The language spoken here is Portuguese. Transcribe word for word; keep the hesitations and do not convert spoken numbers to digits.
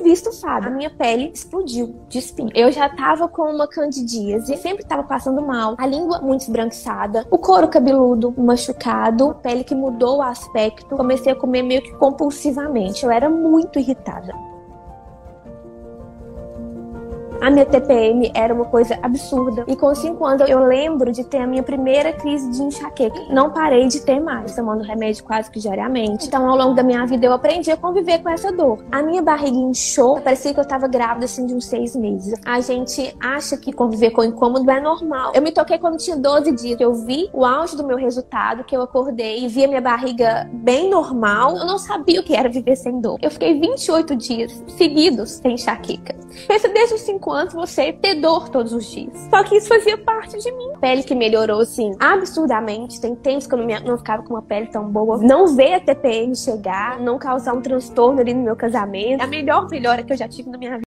vi estufada. A minha pele explodiu de espinha. Eu já tava com uma candidíase, sempre tava passando mal, a língua muito esbranquiçada, o couro cabeludo machucado, a pele que mudou o aspecto. Comecei a comer meio que compulsivamente. Eu era muito irritada. A minha T P M era uma coisa absurda. E com cinco anos eu lembro de ter a minha primeira crise de enxaqueca. Não parei de ter mais, tomando remédio quase que diariamente. Então, ao longo da minha vida, eu aprendi a conviver com essa dor. A minha barriga inchou, parecia que eu tava grávida, assim, de uns seis meses. A gente acha que conviver com incômodo é normal. Eu me toquei quando tinha doze dias. Eu vi o auge do meu resultado, que eu acordei e vi a minha barriga bem normal. Eu não sabia o que era viver sem dor. Eu fiquei vinte e oito dias seguidos sem enxaqueca. Pensa desde os cinco anos você ter dor todos os dias. Só que isso fazia parte de mim. Pele que melhorou, assim, absurdamente. Tem tempos que eu não, me, não ficava com uma pele tão boa. Não ver a T P M chegar, não causar um transtorno ali no meu casamento. É a melhor melhora que eu já tive na minha vida.